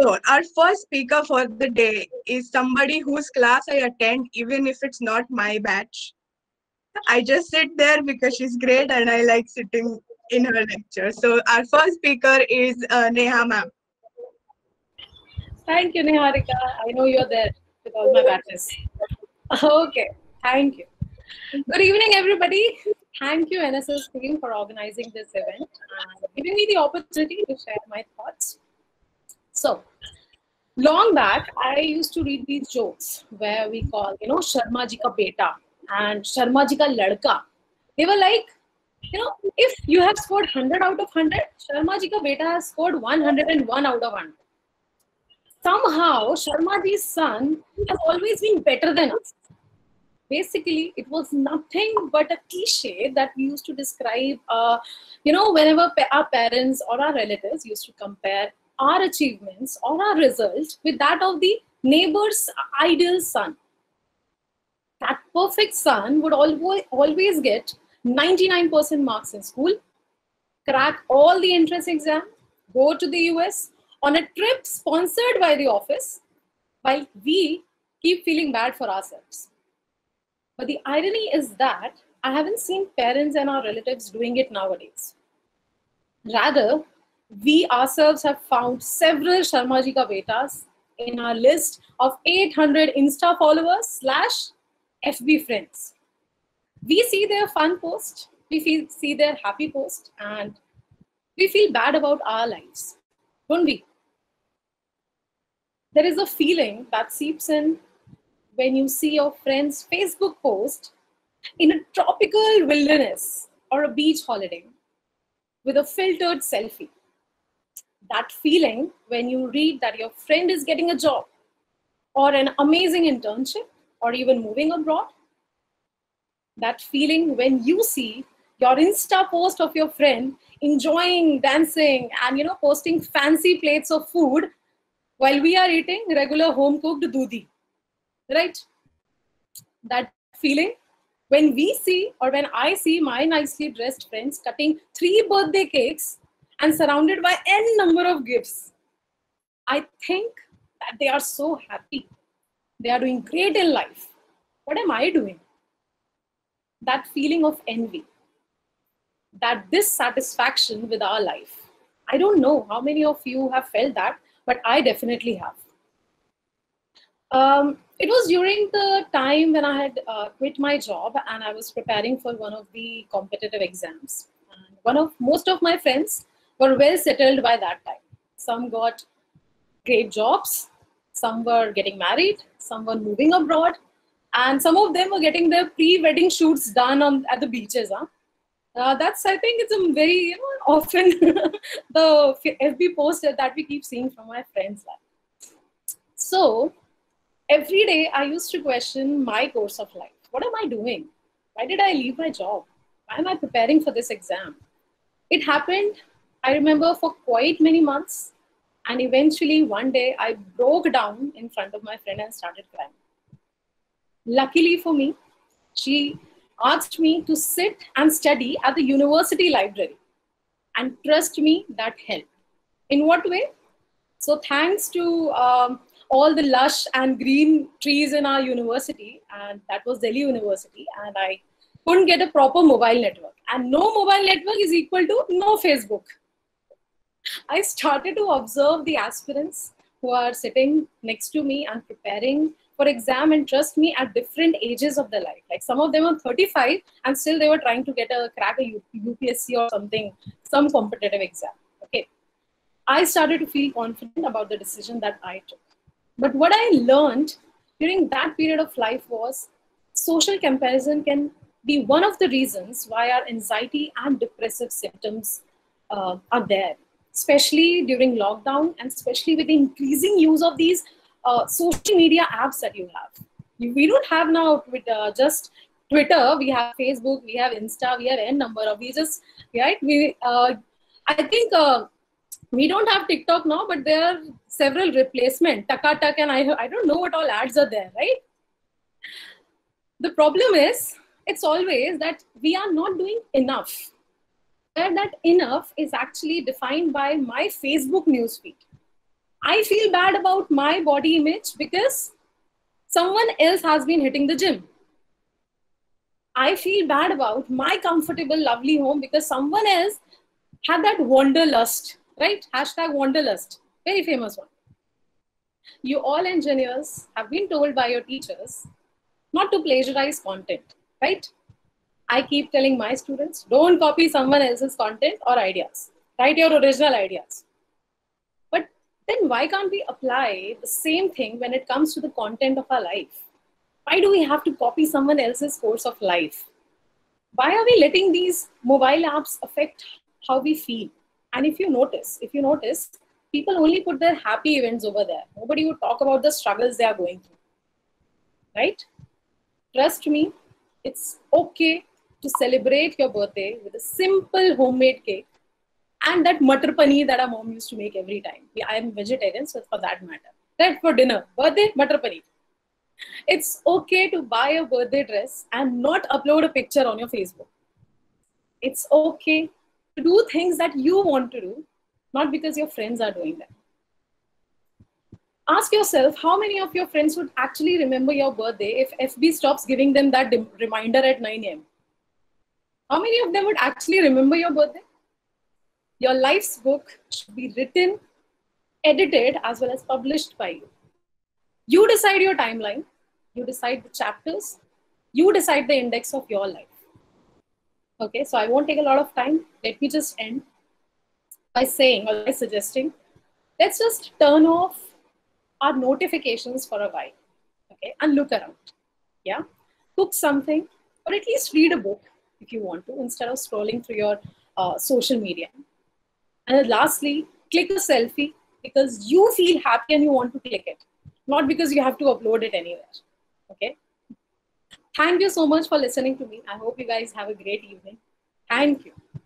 So our first speaker for the day is somebody whose class I attend, even if it's not my batch. I just sit there because she's great and I like sitting in her lecture. So our first speaker is Neha ma'am. Thank you, Niharika. I know you're there with all my batches. Okay, thank you. Good evening, everybody. Thank you, NSS team, for organizing this event and giving me the opportunity to share my thoughts. So, long back, I used to read these jokes where we call, Sharma ji ka beta and Sharma ji ka ladka. They were like, if you have scored 100 out of 100, Sharma ji ka beta has scored 101 out of 100. Somehow, Sharma ji's son has always been better than us. Basically, it was nothing but a cliche that we used to describe, whenever our parents or our relatives used to compare our achievements or our results with that of the neighbor's ideal son. That perfect son would always get 99% marks in school, crack all the entrance exam, go to the US on a trip sponsored by the office, while we keep feeling bad for ourselves. But the irony is that I haven't seen parents and our relatives doing it nowadays. Rather, we ourselves have found several Sharma ji ka betas in our list of 800 Insta followers / FB friends. We see their fun post, see their happy post, and we feel bad about our lives, don't we? There is a feeling that seeps in when you see your friend's Facebook post in a tropical wilderness or a beach holiday with a filtered selfie. That feeling when you read that your friend is getting a job or an amazing internship or even moving abroad. That feeling when you see your Insta post of your friend enjoying dancing and posting fancy plates of food while we are eating regular home cooked doodhi. Right? That feeling when we see or when I see my nicely dressed friends cutting 3 birthday cakes and surrounded by n number of gifts. I think that they are so happy. They are doing great in life. What am I doing? That feeling of envy, that dissatisfaction with our life. I don't know how many of you have felt that, but I definitely have. It was during the time when I had quit my job and I was preparing for one of the competitive exams. And most of my friends were well settled by that time. Some got great jobs, some were getting married, some were moving abroad, and some of them were getting their pre-wedding shoots done at the beaches. That's, I think, it's a very often the FB post that we keep seeing from my friends. So every day I used to question my course of life. What am I doing? Why did I leave my job? Why am I preparing for this exam? It happened, I remember, for quite many months. And eventually one day I broke down in front of my friend and started crying. Luckily for me, she asked me to sit and study at the university library. And trust me, that helped. In what way? So thanks to all the lush and green trees in our university, and that was Delhi University, and I couldn't get a proper mobile network. And no mobile network is equal to no Facebook. I started to observe the aspirants who are sitting next to me and preparing for exam, and trust me, at different ages of their life. Like some of them are 35 and still they were trying to crack a UPSC or something, some competitive exam. Okay. I started to feel confident about the decision that I took. But what I learned during that period of life was social comparison can be one of the reasons why our anxiety and depressive symptoms are there, especially during lockdown and especially with the increasing use of these social media apps that you have. We don't have now just Twitter, we have Facebook, we have Insta, we have n number of, I think we don't have TikTok now, but there are several replacement, Takatak, and I don't know what all ads are there, right? The problem is, it's always that we are not doing enough. And that enough is actually defined by my Facebook newsfeed. I feel bad about my body image because someone else has been hitting the gym. I feel bad about my comfortable, lovely home because someone else had that wanderlust, right? Hashtag wanderlust, very famous one. You all engineers have been told by your teachers not to plagiarize content, right? I keep telling my students, don't copy someone else's content or ideas. Write your original ideas. But then why can't we apply the same thing when it comes to the content of our life? Why do we have to copy someone else's course of life? Why are we letting these mobile apps affect how we feel? And if you notice, people only put their happy events over there. Nobody would talk about the struggles they are going through, right? Trust me, it's okay to celebrate your birthday with a simple homemade cake and that matar paneer that our mom used to make every time. I am vegetarian, so for that matter. Right, for dinner, birthday, matar paneer. It's okay to buy a birthday dress and not upload a picture on your Facebook. It's okay to do things that you want to do, not because your friends are doing them. Ask yourself how many of your friends would actually remember your birthday if FB stops giving them that reminder at 9 a.m. How many of them would actually remember your birthday? Your life's book should be written, edited, as well as published by you. You decide your timeline, you decide the chapters, you decide the index of your life. Okay, so I won't take a lot of time. Let me just end by saying or by suggesting, let's just turn off our notifications for a while, okay, and look around. Yeah, cook something, or at least read a book if you want to, instead of scrolling through your social media. And then lastly, click a selfie because you feel happy and you want to click it, not because you have to upload it anywhere. Okay. Thank you so much for listening to me. I hope you guys have a great evening. Thank you.